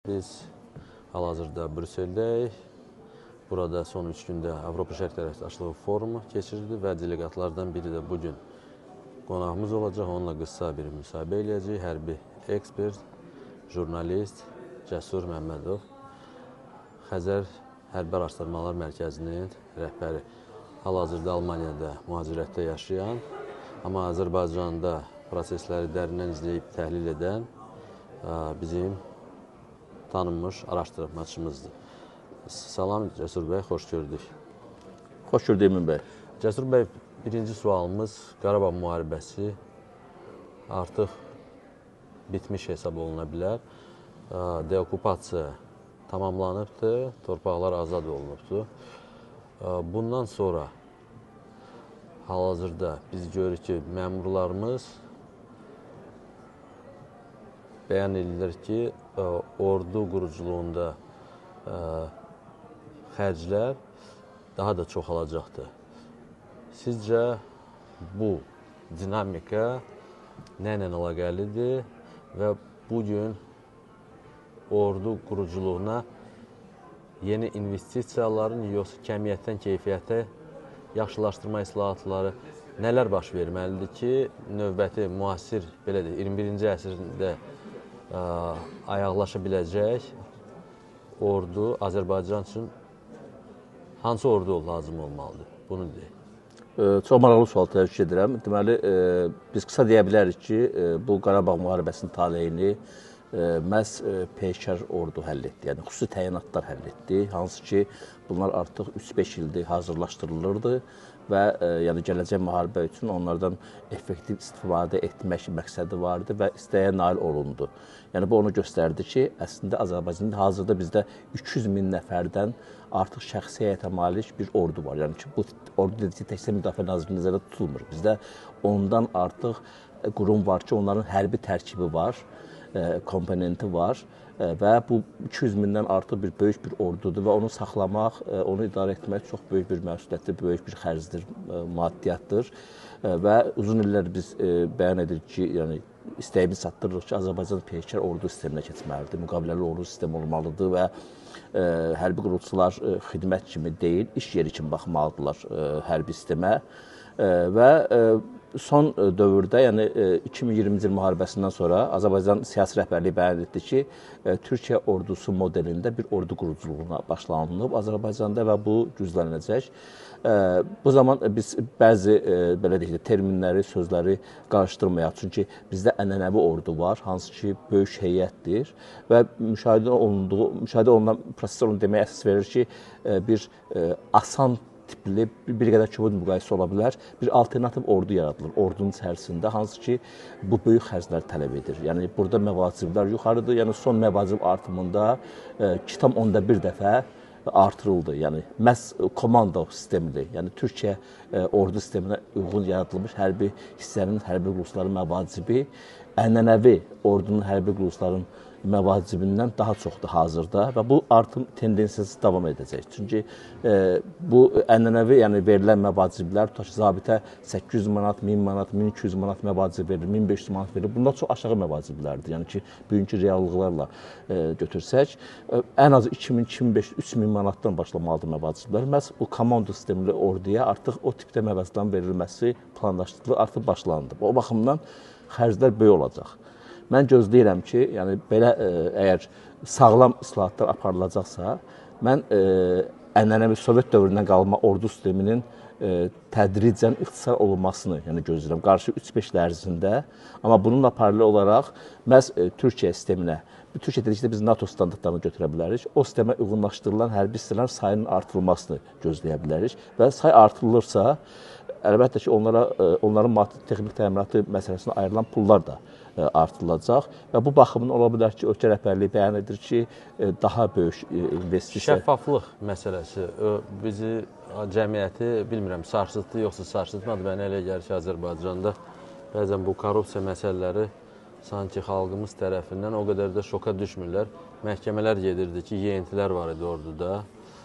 Biz hal-hazırda Brüsseldəyik. Burada son 3 gündə Avropa Şərq Tərəfdaşlığı forumu keçirildi və delegatlardan biri də bugün qonağımız olacaq. Onunla qısa bir müsahibə eləyəcək. Hərbi ekspert, jurnalist Cəsur Məmmədov, Xəzər Hərbi Araşdırmalar Mərkəzinin rəhbəri. Hal-hazırda Almaniyada mühacirətdə yaşayan, amma Azərbaycanda prosesləri dərindən izləyib təhlil edən bizim tanınmış araşdırmacımızdır. Salam Cəsur bəy, xoş gördük. Xoş gördük Emin bəy. Cəsur bəy, birinci sualımız Qarabağ müharibəsi artıq bitmiş hesab oluna bilər. Deokupasiya tamamlanıbdır, torpaqlar azad olunubdur. Bundan sonra hal-hazırda biz görürük ki, məmurlarımız bəyan edilir ki, ordu quruculuğunda xərclər daha da çoxalacaqdır. Sizcə bu dinamika nə ilə əlaqəlidir və bugün ordu quruculuğuna yeni investisiyaların yoxsa kəmiyyətdən keyfiyyətə yaxşılaşdırma islahatları nələr baş verməlidir ki, növbəti müasir, belə deyək, 21-ci əsrdə ayaqlaşa biləcək ordu Azərbaycan üçün hansı ordu lazım olmalıdır? Bunu deyək. Çox maraqlı sual təvəkkül edirəm. Deməli, biz qısa deyə bilərik ki, bu Qarabağ müharibəsinin taleyini məhz peşəkar ordu həll etdi, yəni xüsusi təyinatlar həll etdi. Hansı ki, bunlar artıq 3-5 ildir hazırlaşdırılırdı və yəni gələcək müharibə üçün onlardan effektiv istifadə etmək məqsədi vardı və istəyə nail olundu. Yəni bu onu göstərdi ki, əslində Azərbaycanda hazırda bizdə 200 min nəfərdən artıq şəxsi heyətə malik bir ordu var. Yəni ki, bu ordu dedikdə təkcə Müdafiə Nazirliyi nəzərdə tutulmur. Bizdə ondan artıq qurum var ki, onların hərbi tərkibi var, komponenti var və bu 200 mindən artıq bir böyük bir ordudur və onu saxlamaq, onu idarə etmək çox böyük bir məsuliyyətdir, böyük bir xərcdir, maddiyyatdır və uzun illər biz bəyan edirik ki, yəni istəyimiz çatdırırıq ki, Azərbaycan peşəkar ordu sisteminə keçməlidir, müqaviləli ordu sistemi olmalıdır və hərbi quruluşçular xidmət kimi deyil, iş yeri kimi baxmalıdırlar hərbi sistemə və son dövrdə, yəni 2020-ci il müharibəsindən sonra Azərbaycan siyasi rəhbərliyi bəyan etdi ki, Türkiyə ordusu modelində bir ordu quruculuğuna başlanılıb Azərbaycanda və bu güclənəcək. Bu zaman biz bəzi belə deyək, terminləri, sözləri qarışdırmayaq. Çünki bizdə ənənəvi ordu var, hansı ki, böyük heyətdir və müşahidə olunan proseslər onu deməyə əsas verir ki, bir asan tipli, bir qədər kobud müqayisə ola bilər, bir alternativ ordu yaradılır ordunun içərisində, hansı ki, bu böyük xərclər tələb edir. Yəni, burada məvaciblər yuxarıdır, yəni son məvacib artımında 2,1 dəfə artırıldı. Yəni, məhz komando sistemidir. Yəni, Türkiyə ordu sisteminə uyğun yaradılmış hərbi hissənin, hərbi quruluşların məvacibi ənənəvi ordunun hərbi quruluşların məvacibindən daha çoxdur hazırda və bu artım tendensiyası davam edəcək. Çünki bu ənənəvi, yəni verilən məvaciblər, tutaq ki, zabitə 800 manat, 1000 manat, 1200 manat məvacib verilir, 1500 manat verilir. Bunlar çox aşağı məvaciblərdir. Yəni ki, bugünkü reallıqlarla götürsək, ən az 2000, 2500, 3000 manatdan başlamalıdır məvaciblər. Məhz bu komando sistemli orduya artıq o tipdə məvaciblərin verilməsi planlaşdırılır, artıq başlandı. O baxımdan xərclər böyük olacaq. Mən gözləyirəm ki, yəni belə əgər sağlam islahatlar aparılacaqsa, mən ənənəvi Sovet dövründən qalma ordu sisteminin tədricən ixtisar olunmasını gözləyirəm qarşı 3-5 il ərzində. Amma bununla paralel olaraq məhz Türkiyə sisteminə, Türkiyə dedikdə biz NATO standartlarını götürə bilərik, o sistemə uyğunlaşdırılan hərbi hissələrin sayının artırılmasını gözləyə bilərik və say artırılırsa, əlbəttə ki, onların maddi texnik təminatı məsələsinə ayrılan pullar da artırılacaq və bu baxımdan ola bilər ki, ölkə rəhbərliyi bəyan edir ki, daha böyük investisiya... Şəffaflıq məsələsi bizi, cəmiyyəti, bilmirəm, sarsıtdı yoxsa sarsıtmadı. Mənə elə gəlir ki, Azərbaycanda bəzən bu korrupsiya məsələləri sanki xalqımız tərəfindən o qədər də şoka düşmürlər. Məhkəmələr gedirdi ki, yeyintilər var idi orduda.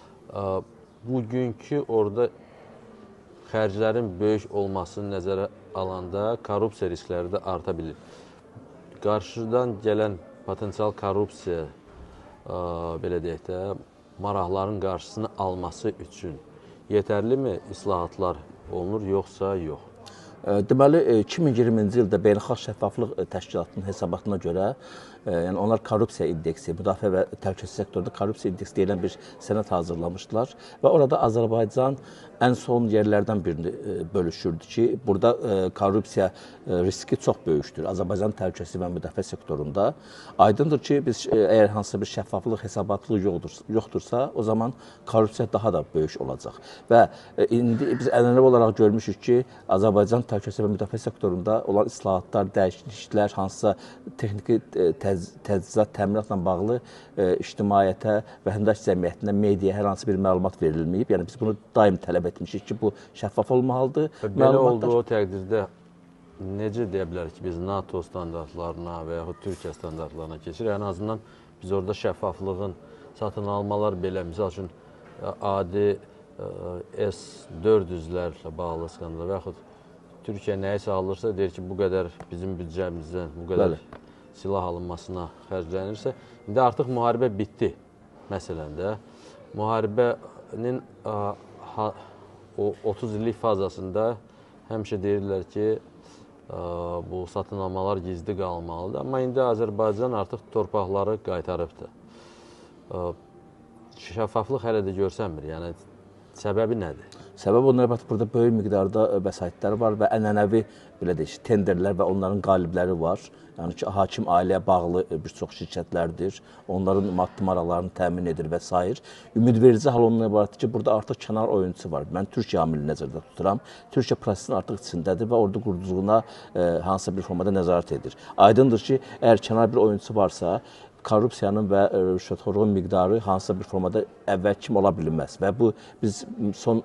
Bugünkü orada xərclərin böyük olmasını nəzərə alanda korrupsiya riskləri də arta bilir. Qarşıdan gələn potensial korrupsiya belə deyək də, maraqların qarşısını alması üçün yetərlimi islahatlar olunur, yoxsa yox? Deməli, 2020-ci ildə Beynəlxalq Şəffaflıq Təşkilatının hesabatına görə, yəni onlar korrupsiya indeksi, müdafiə və təhlükəsizlik sektorunda korrupsiya indeksi deyilən bir sənəd hazırlamışdılar və orada Azərbaycan ən son yerlərdən birini bölüşürdü ki, burada korrupsiya riski çox böyükdür. Azərbaycan təhlükəsizlik və müdafiə sektorunda aydındır ki, biz əgər hansısa bir şəffaflıq, hesabatlıq yoxdursa, o zaman korrupsiya daha da böyük olacaq. Və indi biz ənənəvi olaraq görmüşük ki, Azərbaycan təhlükəsizlik və müdafiə sektorunda olan islahatlar, dəyişikliklər, hansısa texniki təchizat, təminatla bağlı ictimaiyyətə, vətəndaş cəmiyyətinə, mediaya hər hansı bir məlumat verilməyib. Yəni biz bunu daim tələb etmişik ki, bu şəffaf olmalıdır. Belə olduğu təqdirdə necə deyə bilərik ki, biz NATO standartlarına və yaxud Türkiyə standartlarına keçirik? Ən azından biz orada şəffaflığın satın almalar belə, misal üçün adi S-400-lərlə bağlı skandal və yaxud Türkiyə nəyisə alırsa, deyir ki, bu qədər bizim büdcəmizdən, bu qədər silah alınmasına xərclənirsə, indi artıq müharibə bitdi məsələn də. Müharibənin o 30 illik fazasında həmişə deyirlər ki, bu satın almalar gizli qalmalıdır. Amma indi Azərbaycan artıq torpaqları qaytarıbdır. Şəffaflıq hələ də görsənmir. Yəni, səbəbi nədir? Səbəb onlara baxıb burada böyük miqdarda vəsaitlər var və ənənəvi belə deyək, tenderlər və onların qalibləri var. Yəni ki, hakim ailəyə bağlı bir çox şirkətlərdir. Onların maddi maraqlarını təmin edir və s. Ümidverici hal ondan ibarətdir ki, burada artıq kənar oyunçu var. Mən Türkiyə amilini nəzərdə tuturam. Türkiyə prosesin artıq içindədir və orada qurduğuna hansısa bir formada nəzarət edir. Aydındır ki, əgər kənar bir oyunçu varsa, korrupsiyanın və rüşvətxorluğun miqdarı hansısa bir formada əvvəl kimi ola bilməz. Və bu, biz son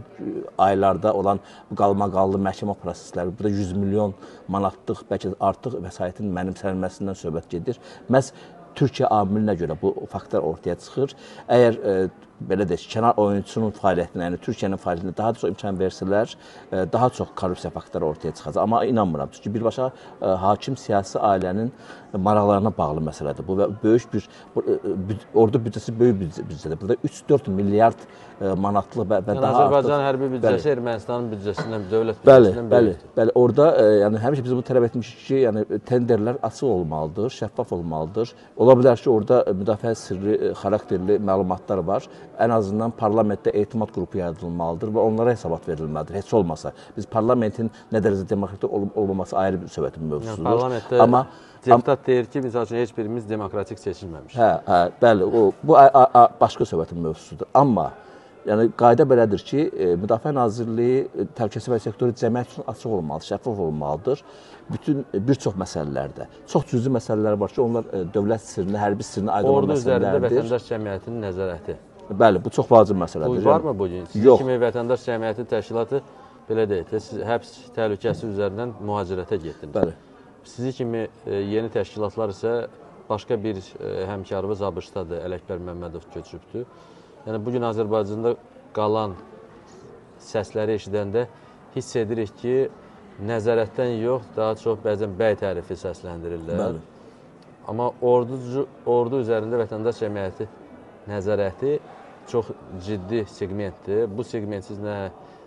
aylarda olan qalmaqallı məhkəmə prosesləri, burada 100 milyon manatlıq, bəlkə artıq vəsaitin mənimsənilməsindən söhbət gedir. Məhz Türkiyə amilinə görə bu faktlar ortaya çıxır. Əgər belə deyək, kənar oyunçunun fəaliyyətinə, yəni Türkiyənin fəaliyyətinə daha çox imkan versələr, daha çox korrupsiya faktları ortaya çıxacaq. Amma inanmıram. Çünki birbaşa hakim siyasi ailənin maraqlarına bağlı məsələdir. Bu və böyük bir, orada büdcəsi böyük büdcədir. Burada 3-4 milyard manatlıq və daha artıq. Azərbaycan hərbi büdcəsi Ermənistanın büdcəsindən, dövlət büdcəsindən böyükdür. Bəli, orada yəni həmişə biz bu tələb etmişik ki, yəni tenderlər açıq olmalıdır, şəffaf olmalıdır. Ola bilər ki, orada müdafiə sirri xarakterli məlumatlar var. Ən azından parlamentdə etimad qrupu yaradılmalıdır və onlara hesabat verilməlidir. Heç olmasa, biz parlamentin nə dərəcədə demokratik olmaması ayrı bir söhbətin mövzusudur. Yəni, parlamentdə deputat deyir ki, misal üçün heç birimiz demokratik seçilməmişik. Bəli, bu başqa söhbətin mövzusudur. Amma yəni, qayda belədir ki, Müdafiə Nazirliyi təhlükəsizlik sektoru cəmiyyət üçün açıq olmalıdır, şəffaf olmalıdır. Bir çox məsələlərdə. Çox cüzi məsələlər var ki, onlar dövlət sirrini, hərbi sirrini aydın olan məsələlərdir. Ordu üzərində vətəndaş cəmiyyətinin nəzarəti. Bəli, bu çox vacib məsələdir. Bu varmı bu gün? Siz kimi vətəndaş cəmiyyəti təşkilatı, belə deyək də, siz həbs təhlükəsi üzərindən mühacirətə getdiniz. Bəli. Sizi kimi yeni təşkilatlar isə başqa bir həmkarımız ABŞ-dadır, Ələkbər Məmmədov köçübdür. Yəni, bugün Azərbaycanda qalan səsləri eşidəndə hiss edirik ki, nəzarətdən yox, daha çox bəzən bəy tərifi səsləndirirlər. Bəli. Amma ordu üzərində vətəndaş cəmiyyəti nəzarəti çox ciddi segmentdir. Bu segment siz nə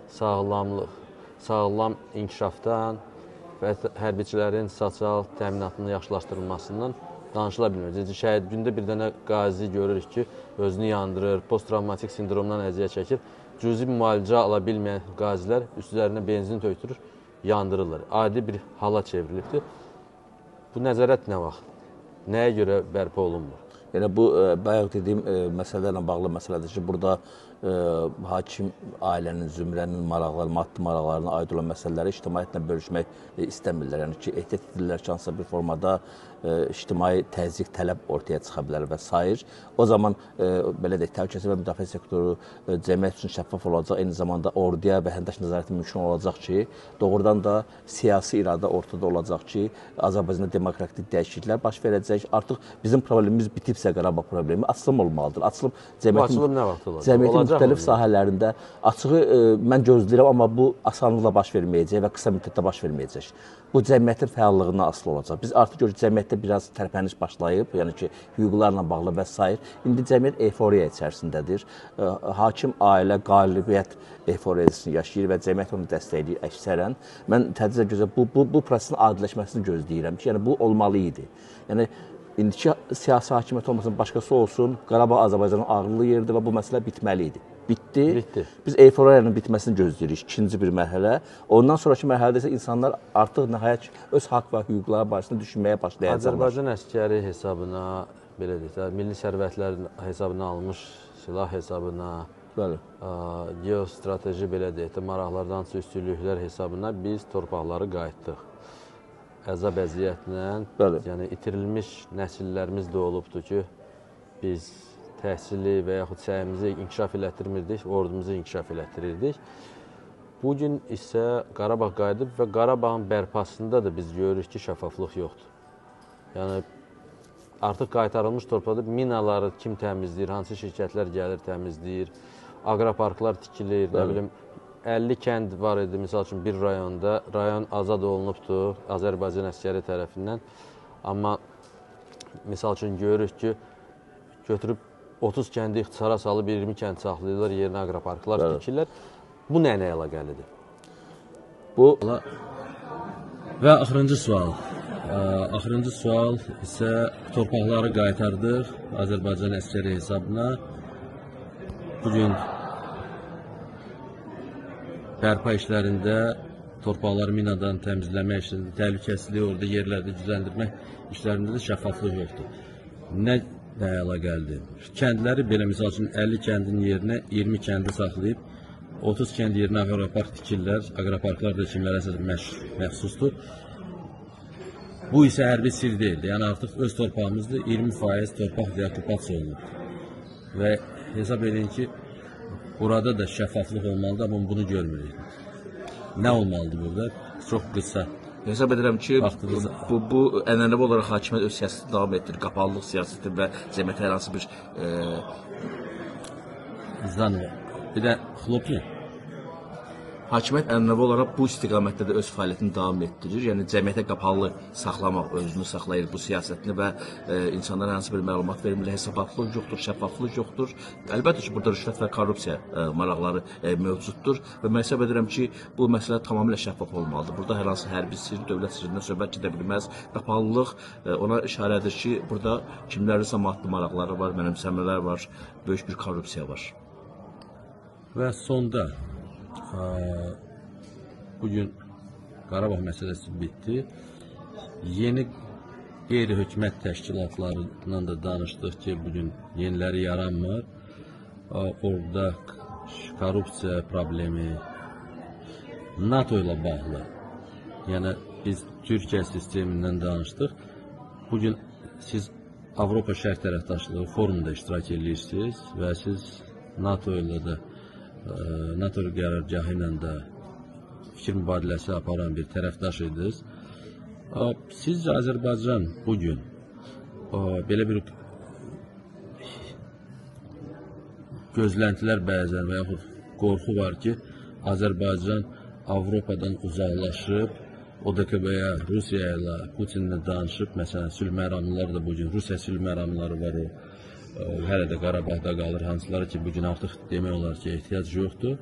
sağlam inkişafdan və hərbiçilərin sosial təminatının yaxşılaşdırılmasından danışıla bilmir. Şəhid gündə bir dənə qazi görürük ki, özünü yandırır, post-travmatik sindromdan əziyyət çəkir. Cüzi müalicə ala bilməyən qazilər üstlərinə benzin tökdürür, yandırırlar. Adi bir hala çevrilibdir. Bu nəzarət nə vaxt? Nəyə görə bərpa olunmur? Yəni, bu, bayaq dediyim məsələlərlə bağlı məsələdir ki, burada hakim ailənin, zümrənin maraqları, maddi maraqlarına aid olan məsələləri ictimaiyyətlə bölüşmək istəmirlər. Yəni ki, ehtiyat edirlər ki, hansısa bir formada ictimai təzyiq tələb ortaya çıxa bilər və s. O zaman, belə deyək, təhlükəsizlik və müdafiə sektoru cəmiyyət üçün şəffaf olacaq, eyni zamanda orduya və vətəndaş nəzarəti mümkün olacaq ki, doğrudan da siyasi iradə ortada olacaq ki, Azərbaycanda demokratik dəyişikliklər baş verəcək. Artıq bizim problemimiz bitibsə Qarabağ problemi açılım olmalıdır. Açılım cəmiyyətin nə vaxt olacaq? Cəmiyyətin müxtəlif sahələrində açığı mən gözləyirəm, amma bu asanlıqla baş verməyəcək və qısa müddətdə baş verməyəcək. Bu cəmiyyətin fəallığından asılı olacaq. Biz artıq görürük, cəmiyyətdə cəmiyyətdə biraz tərpəniş başlayıb, yəni ki, hüquqlarla bağlı və s. İndi cəmiyyət euforiya içərisindədir. Hakim ailə qalibiyyət euforiyasını yaşayır və cəmiyyət onu dəstəkləyir əksərən. Mən tədricən gözə bu prosesin adiləşməsini gözləyirəm ki, yəni bu olmalı idi. Yəni indiki siyasi hakimiyyət olmasın, başqası olsun, Qarabağ Azərbaycanın ağırlı yeridir və bu məsələ bitməli idi. Bitdi. Biz euforiyanın bitməsini gözləyirik, ikinci bir mərhələ. Ondan sonraki mərhələdə isə insanlar artıq nəhayət öz haqq və hüquqları barəsində düşünməyə başlayacaqlar. Azərbaycan əskəri hesabına, belə deyək, milli sərvətlərin hesabına almış silah hesabına, geostrateji, belə deyək, maraqlardan üstünlüklər hesabına biz torpaqları qayıtdıq. Əzab əziyyətlə, yəni itirilmiş nəsillərimiz də olubdur ki, biz təhsili və yaxud səyimizi inkişaf elətdirmirdik, ordumuzu inkişaf elətdirirdik. Bugün isə Qarabağ qayıdıb və Qarabağın bərpasında da biz görürük ki, şəffaflıq yoxdur. Yəni, artıq qaytarılmış torpaqda minaları kim təmizləyir, hansı şirkətlər gəlir təmizləyir, aqroparklar tikilir, nə bilim, 50 kənd var idi, misal üçün bir rayonda, rayon azad olunubdur Azərbaycan əskəri tərəfindən. Amma misal üçün görürük ki, götürüb 30 kəndi ixtisara salıb 20 kənd saxlayırlar, yerinə aqroparklar tikirlər. Bu nə ilə əlaqəlidir? Və axırıncı sual. Axırıncı sual isə torpaqları qaytardıq Azərbaycan əskəri hesabına. Bugün bərpa işlərində, torpaqları minadan təmizləmək işlərində, təhlükəsizliyi orada yerlərdə düzəndirmək işlərində də şəffaflıq yoxdur. Nə əlaqəlidir? Kəndləri belə, misal üçün 50 kəndin yerinə 20 kəndi saxlayıb, 30 kənd yerinə aqropark tikirlər, aqroparklar da kimlərə məxsusdur. Bu isə hərbi sir deyildi. Yəni artıq öz torpağımızda 20% torpaq deokupasiya olunub. Və hesab edin ki, burada da şəffaflıq olmalıdır, amma bunu görmürük. Nə olmalıdır burada? Çox qısa. Hesab edirəm ki, bu ənənəvi olaraq hakimiyyət öz siyasətini davam etdirir, qapalılıq siyasəti və cəmiyyətə hər hansı bir bir də xloplu. Hakimiyyət ənənəvi olaraq bu istiqamətdə də öz fəaliyyətini davam etdirir. Yəni cəmiyyətə qapalı saxlamaq, özünü saxlayır bu siyasətini və insanlara hansı bir məlumat vermirlər, hesabatlıq yoxdur, şəffaflıq yoxdur. Əlbəttə ki, burada rüşvət və korrupsiya maraqları mövcuddur və mən hesab edirəm ki, bu məsələ tamamilə şəffaf olmalıdır. Burada hər hansı hərbi sirr, dövlət sirrindən söhbət gedə bilməz. Qapalılıq ona işarədir ki, burada kimlərinsə maddi maraqları var, mənimsəmələr var, böyük bir korrupsiya var. Və sonda bugün Qarabağ məsələsi bitdi. Yeni qeyri-hökumət təşkilatlarından da danışdıq ki, bugün yeniləri yaranmır. Orada korrupsiya problemi NATO ilə bağlı. Yəni, biz Türkiyə sistemindən danışdıq. Bugün siz Avropa Şərq tərəfdaşlığı forumunda iştirak edirsiniz və siz NATO ilə də NATO qərargahı ilə də fikir mübadiləsi aparan bir tərəfdaş idiniz. Sizcə Azərbaycan bugün belə bir gözləntilər bəzən və yaxud qorxu var ki, Azərbaycan Avropadan uzaqlaşıb, ODKB-yə, Rusiya ilə, Putinlə danışıb, məsələn, sülh məramlıları da bugün, Rusiya sülh məramlıları var o. Hələ də Qarabağda qalır, hansıları ki, bugün artıq demək olar ki, ehtiyac yoxdur.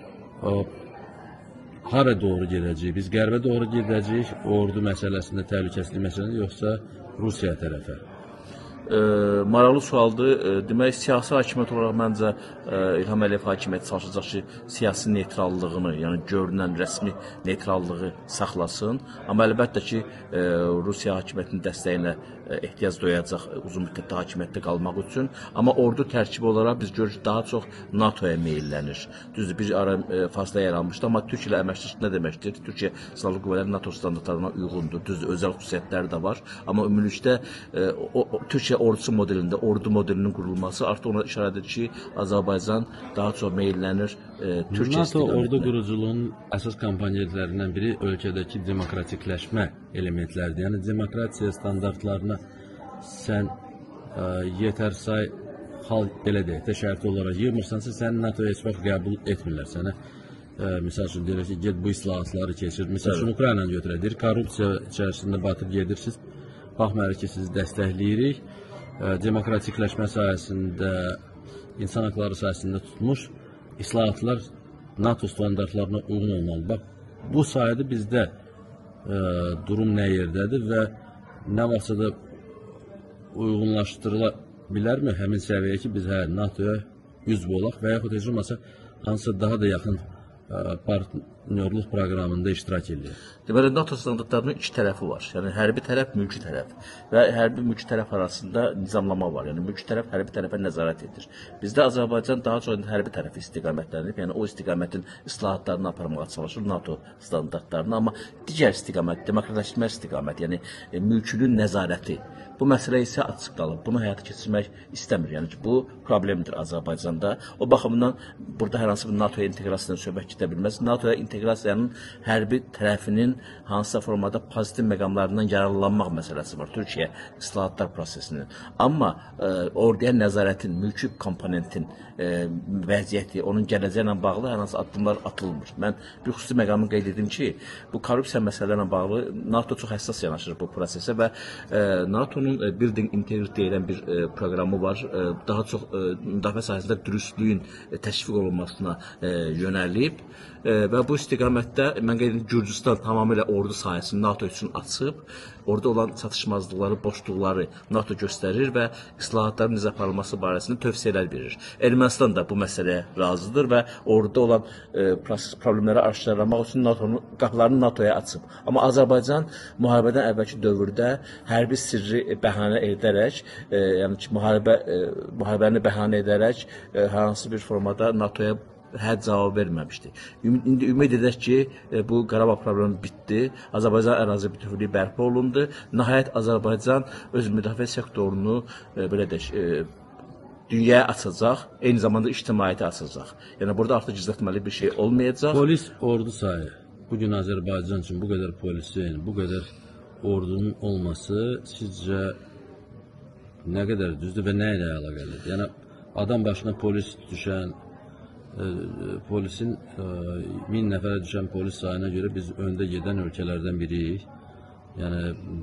Hara doğru gedəcəyik? Biz qərbə doğru gedəcəyik, ordu məsələsində, təhlükəsizlik məsələsində, yoxsa Rusiya tərəfə? Maraqlı sualdır. Demək, siyasi hakimiyyət olaraq məncə İlham Əliyev hakimiyyəti çalışacaq ki, siyasi neytrallığını, yəni görünən rəsmi neytrallığı saxlasın. Amma əlbəttə ki, Rusiya hakimiyyətinin dəstəyinə ehtiyac duyacaq uzun müddətdə hakimiyyətdə qalmaq üçün. Amma ordu tərkibi olaraq biz görürük daha çox NATO-ya meyillənir. Düzdür, bir ara fasla yaranmışdı, amma Türkiyə ilə əməkdaşlıq nə deməkdir? Türkiyə Silahlı Qüvvələri NATO standartlarına uyğundur. Düzdür, özəl xüsusiyyətləri də var. Amma ümumilikdə Türkiyə ordusu modelində, ordu modelinin qurulması artıq ona işarə edir ki, Azərbaycan daha çox meyillənir Türkiyə NATO ordu quruculuğunun əsas komponentlərindən biri ölkədəki demokratikləşmə elementləridir. Yəni, demokratiya standartlarına sən yetər say xalq belə deyək də şərti olaraq yığmırsansa, sən NATO-ya heç vaxt qəbul etmirlər sənə. Misal üçün deyirlər ki, get bu islahatları keçir. Misal üçün Ukraynanı götürək, deyir, korrupsiya içərisində batıb gedirsiniz. baxmayaraq ki, sizi dəstəkləyirik. Demokratikləşmə sayəsində, insan haqları sayəsində tutmuş islahatlar NATO standartlarına uyğun olmalı. Bax, bu sayədə bizdə durum nə yerdədir və nə vaxtsa da uyğunlaşdırıla bilərmi həmin səviyyəyə ki, biz NATO-ya üzv olaq və yaxud heç olmasa hansısa daha da yaxın partnyorluq proqramında iştirak edir. Deməli, NATO standartlarının iki tərəfi var. Yəni, hərbi tərəf, mülki tərəf və hərbi mülki tərəf arasında nizamlama var. Yəni, mülki tərəf hərbi tərəfə nəzarət edir. Bizdə Azərbaycan daha çox hərbi tərəfi istiqamətlənib, yəni o istiqamətin islahatlarını aparmağa çalışır NATO standartlarını, amma digər istiqamət, demokratikləşmə istiqamət, yəni mülkünün nəzarəti. Bu məsələ isə açıq qalıb. Bunu həyata keçirmək istəmir. Yəni ki, bu problemdir Azərbaycanda. O baxımdan burada hər hansı bir NATO-ya inteqrasiyadan söhbət gedə bilməz. NATO-ya inteqrasiyanın hərbi tərəfinin hansısa formada pozitiv məqamlarından yararlanmaq məsələsi var. Türkiyə islahatlar prosesinin. Amma orduya nəzarətin, mülki komponentin vəziyyəti, onun gələcəyi ilə bağlı hər hansı addımlar atılmır. Mən bir xüsusi məqamı qeyd edim ki, bu korrupsiya məsələlərlə bağlı NATO çox həssas yanaşır bu prosesə və NATO-nun Building Integrity deyilən bir proqramı var. Daha çox müdafiə sahəsində dürüstlüyün təşviq olunmasına yönəlib və bu istiqamətdə mən qeyd edim, Gürcüstan tamamilə ordu sahəsini NATO üçün açıb, orada olan çatışmazlıqları, boşluqları NATO göstərir və islahatların necə aparılması barəsində tövsiyələr verir. Ermənistan da bu məsələyə razıdır və orada olan problemləri aşkarlamaq üçün NATO-nun qapılarını NATO-ya açıb. Amma Azərbaycan müharibədən əvvəlki dövrdə hərbi sirri bəhanə edərək, yəni ki, müharibəni bəhanə edərək hər hansı bir formada NATO-ya cavab verməmişdi. İndi ümid edək ki, bu Qarabağ problemi bitdi. Azərbaycan ərazi bütövlüyü bərpa olundu. Nəhayət Azərbaycan öz müdafiə sektorunu belə deyək, dünyaya açacaq, eyni zamanda ictimaiyyətə açacaq. Yəni burada artıq gizlətməli bir şey olmayacaq. Polis ordu sayı. Bugün Azərbaycan üçün bu qədər polisin, bu qədər ordunun olması sizcə nə qədər düzdür və nə ilə əlaqəlidir? Yəni adam başına polis düşən, polisin 1000 nəfərə düşən polis sayına görə biz öndə gedən ölkələrdən biriyik. Yəni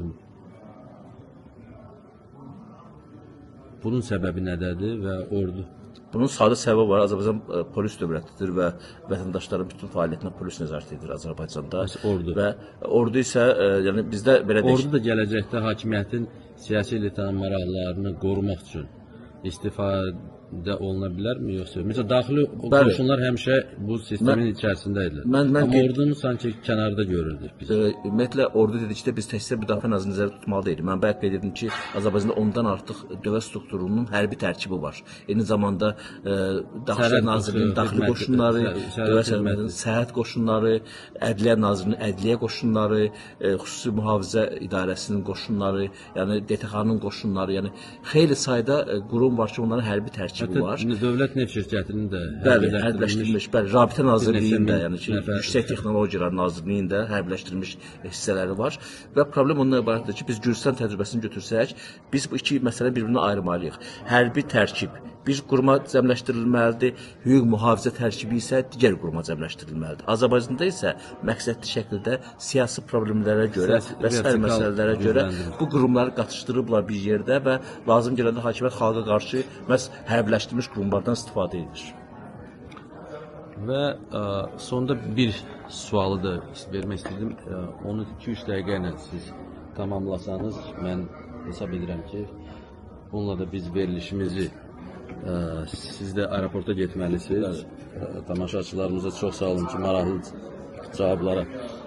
bunun səbəbi nədədir və ordu? Bunun sadə səbəbi var. Azərbaycan polis dövlətidir və vətəndaşların bütün fəaliyyətinə polis nəzarət edir Azərbaycanda. Ordu. Və ordu isə yəni bizdə belə deyək. Ordu da gələcəkdə hakimiyyətin siyasi elitanın maraqlarını qorumaq üçün istifadə oluna bilərmi, yoxsa? Məsələn, daxili qoşunlar həmişə bu sistemin içərisindəydilər. Amma ordunu sanki kənarda görürdük biz. Ümumiyyətlə, ordu dedikdə biz təkcə müdafiə nazirinin nəzərdə tutmalı deyilik. Mən bayaq qeyd edim ki, Azərbaycanda ondan artıq dövlət strukturunun hərbi tərkibi var. Eyni zamanda Daxili Nazirliyinin daxili qoşunları, səhhət qoşunları, Ədliyyə Nazirliyinin ədliyyə qoşunları, xüsusi mühafizə idarəsinin qoşunları, yəni DTX-nın qoşunları, yəni xeyli sayda qurum var ki, onların hərbi tərkibi var. Dövlət neft şirkətinin də hərbiləşdirilmiş, Rabitə Nazirliyinin də, yəni ki, Yüksək Texnologiyalar Nazirliyinin də hərbiləşdirilmiş hissələri var. Və problem ondan ibarətdir ki, biz Gürcüstan təcrübəsini götürsək, biz bu iki məsələ bir-birini ayırmalıyıq. Hərbi tərkib bir quruma cəmləşdirilməlidir, hüquq mühafizə tərkibi isə digər quruma cəmləşdirilməlidir. Azərbaycanda isə məqsədli şəkildə siyasi problemlərə görə və sair məsələlərə görə bu qurumları qatışdırıblar bir yerdə və lazım gələndə hakimiyyət xalqa qarşı məhz hərbiləşdirilmiş qurumlardan istifadə edir. Və sonda bir sualı da vermək istəyirdim. Onu 2-3 dəqiqə ilə siz tamamlasanız, mən hesab edirəm ki, bununla da biz verilişimizi siz də aeroporta getməlisiniz. Tamaşaçılarımıza çox sağ olun ki, maraqlı cavablara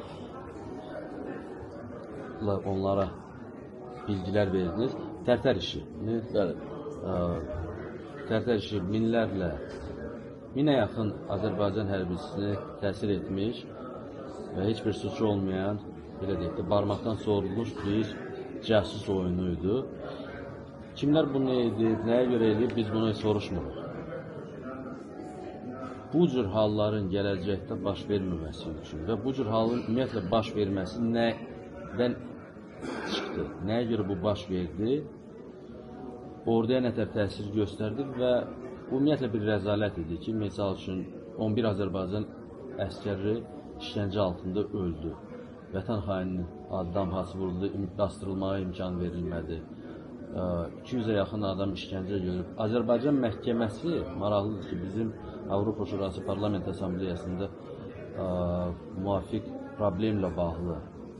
onlara bilgilər verdiniz. Tərtər işi. Tərtər işi minə yaxın Azərbaycan hərbisini təsir etmiş və heç bir suçu olmayan, belə deyək də, barmaqdan sorulmuş bir cəsus oyunu idi. Kimlər bunu edib, nəyə görə edib, biz bunu soruşmuruq. Bu cür halların gələcəkdə baş verməməsi üçün və bu cür halın ümumiyyətlə baş verməsi nədən çıxdı, nəyə görə bu baş verdi, orduya nətər təsir göstərdi və ümumiyyətlə bir rəzalət idi ki, misal üçün 11 Azərbaycan əskəri işgəncə altında öldü. vətən xaini damğası vuruldu, bastırılmağa imkan verilmədi. 200-ə yaxın adam işgəncə görüb. Azərbaycan məhkəməsi maraqlıdır ki, bizim Avropa Şurası Parlament Assambleyasında müvafiq problemlə bağlı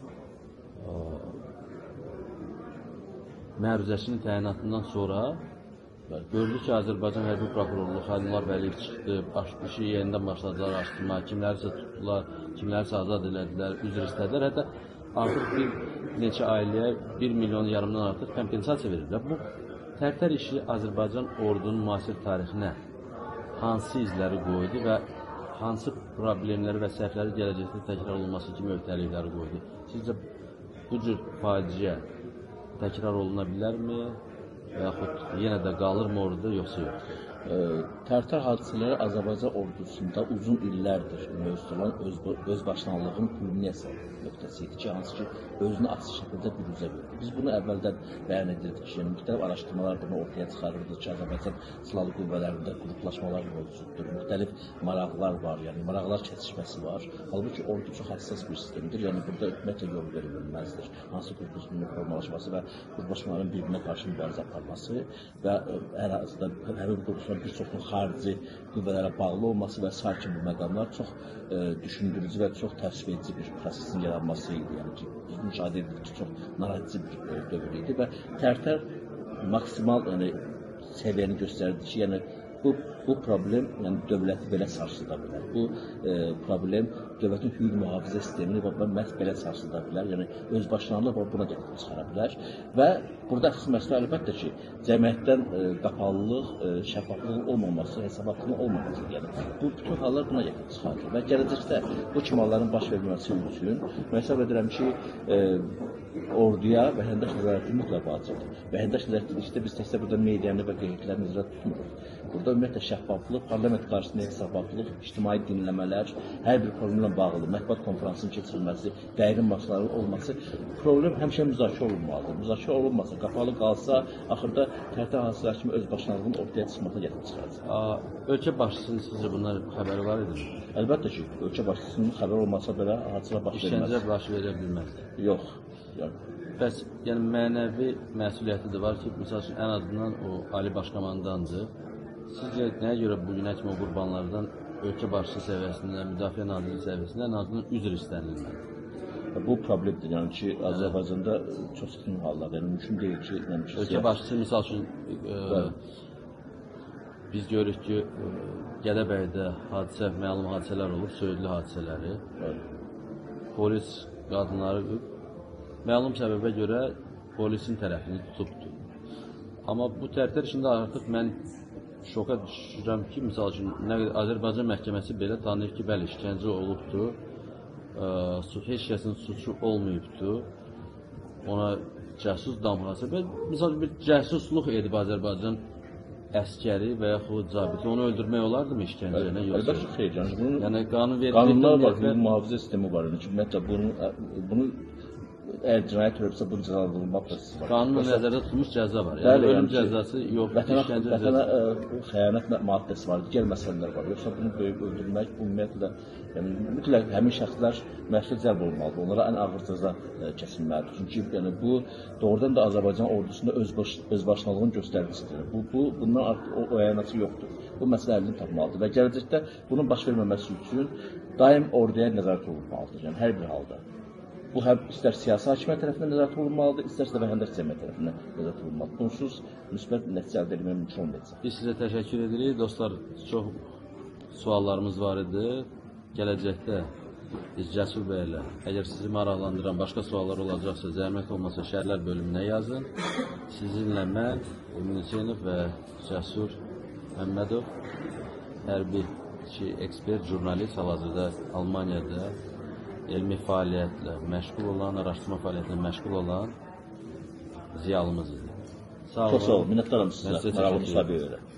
məruzəçinin təyinatından sonra gördük ki, Azərbaycan Hərbi Prokurorluğu Xəlilullah Vəliyev çıxdı, işi yenidən başladılar araşdırma, kimlərisə tutdular, kimlərisə azad elədilər, üzr istədilər. Hətta artıq bir neçə ailəyə 1,5 milyon artıq kompensasiya verirlər. Bu Tərtər işi Azərbaycan ordunun müasir tarixinə hansı izləri qoydu və hansı problemləri və səhvləri gələcəkdə təkrar olunması kimi öhdəlikləri qoydu? Sizcə bu cür faciə təkrar oluna bilərmi? Və yaxud yenə də qalırmı orada, yoxsa yox? Tərtər hadisələri Azərbaycan ordusunda uzun illərdir mövcud olan özbaşınalığın kulminasiya nöqtəsi idi ki, hansı ki, özünü açıq şəkildə büruzə verdi. Biz bunu əvvəldən bəyan edirdik ki, müxtəlif araşdırmalar bunu ortaya çıxarırdı ki, Azərbaycan silahlı qüvvələrində qruplaşmalar mövcuddur, müxtəlif maraqlar var, yəni maraqlar kəsişməsi var. Halbuki ordu çox həssas bir sistemdir, yəni burada ümumiyyətlə yol verilməzdir. Hansı qruplaşmanın formalaşması və qruplaşmaların bir-birinə qarşı mübarizə aparması və hər halda həmin qruplaşmanın bir çoxunun xarici qüvvələrə bağlı olması və sakin bu məqamlar çox düşündürücü və çox təşviq edici bir prosesin yaranması idi. Yəni ki, biz müşahidə edirik ki, çox narahatçı bir dövr idi və Tərtər maksimal səviyyəni göstərdi ki, yəni bu problem dövləti belə sarsıda bilər. Bu problem dövlətin hüquq mühafizə sistemini məhz belə sarsıda bilər. Yəni özbaşınalıq buna gətirib çıxara bilər. Və burada əsas məsələ əlbəttə ki, cəmiyyətdən qapalılıq, şəffaflığın olmaması, hesabatının olmaması. Yəni bu bütün hallar buna gətirib çıxarır. Və gələcəkdə bu kimi halların baş verməsi üçün mən hesab edirəm ki, orduya vətəndaş nəzarəti mütləq vacibdir. Vətəndaş nəzarəti işte biz təkcə burada medianı və qeydləri nəzarət tutmuruq. Burada ümumiyyətlə şəffaflıq, parlament qarşısında hesabatlıq, ictimai dinləmələr, hər bir problemlə bağlı mətbuat konferansının keçirilməsi, dərin maçların olması, problem həmişə müzakirə olunmalıdır. Müzakirə olunmasa, qapalı qalsa, axırda Tərtər hadisələr kimi özbaşınalığın ortaya çıxmasına gətirib çıxaracaq. Ölkə başçısının sizcə bunlar xəbəri var idi? Əlbəttə ki, ölkə başçısının xəbəri olmasa belə hadisələr baş verməz. İşgəncə baş verə bilməz. Yox. Bəs yəni mənəvi məsuliyyəti də var ki, misal üçün ən azından o Ali Baş Komandandır. Sizcə nəyə görə bu günə kimi o qurbanlardan ölkə başçı səviyyəsində, Müdafiə Nazirliyi səviyyəsində ən azından üzr istənilməli? Bu problemdir, yəni ki, Azərbaycanda çox çətin hallar, yəni mümkün deyil ki, ölkə başçısı misal üçün biz görürük ki, Gədəbəydə məlum hadisələr olub, söyüdlü hadisələri. Polis qadınları məlum səbəbə görə polisin tərəfini tutubdur. Amma bu Tərtər işində artıq mən şoka düşürəm ki, misal üçün Azərbaycan məhkəməsi belə tanıyır ki, bəli, işgəncə olubdur, heç kəsin suçu olmayıbdır, ona cəsus damğası, misal bir cəsusluq edib Azərbaycan əskəri və yaxud zabiti, onu öldürmək olardımı işgəncəyə? Əlbəttə xeyr, yəni qanunlar var, mühafizə sistemi var, ümumiyyətlə bunu əgər cinayət törəbsə, bunun cəzalandırılma prosesi var. Qanunla nəzərdə tutulmuş cəza var. Yəni ölüm cəzası yox, işgəncə cəzası. Vətənə xəyanət maddəsi var, digər məsələlər var. Yoxsa bunu böyük öldürmək, ümumiyyətlə, mütləq həmin şəxslər məsuliyyət cəlb olmalıdır. Onlara ən ağır cəza kəsilməlidir. Çünki bu doğrudan da Azərbaycan ordusunda özbaşınalığın göstəricisidir. Bundan artıq o əyanatı yoxdur. Bu məsələ əlini tapmalıdır və gələcəkdə bunun baş verməməsi üçün daim orduya nəzarət olunmalıdır. Yəni hər bir halda. Bu istər siyasi hakimiyyət tərəfindən nəzarət olunmalıdır, istərsə də vətəndaş cəmiyyət tərəfindən nəzarət olunmalıdır. Bunsuz müsbət nəticə əldə etmək mümkün olmayacaq. Biz sizə təşəkkür edirik. Dostlar, çox suallarımız var idi. Gələcəkdə biz Cəsur bəylə, əgər sizi maraqlandıran başqa suallar olacaqsa, zəhmət olmasa şərhlər bölümünə yazın. Sizinlə mən, Emin Hüseynov və Cəsur Məmmədov, hərbi ekspert, jurnalist, hal-hazırda Almaniyada elmi fəaliyyətlə məşğul olan, araşdırma fəaliyyətlə məşğul olan ziyalımız idi. Çox sağ olun, minnətdaram sizə, maraqlı müsabiqəyə görə.